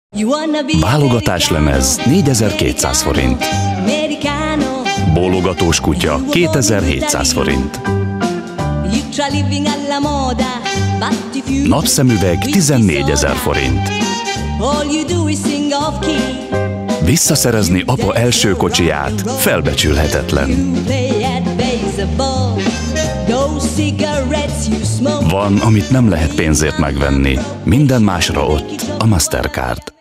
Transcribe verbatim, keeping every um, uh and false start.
Válogatáslemez négyezer-kétszáz forint. Bólogatós kutya kétezer-hétszáz forint. Napszemüveg tizennégyezer forint. Visszaszerezni apa első kocsiját felbecsülhetetlen. Van, amit nem lehet pénzért megvenni. Minden másra ott a Mastercard.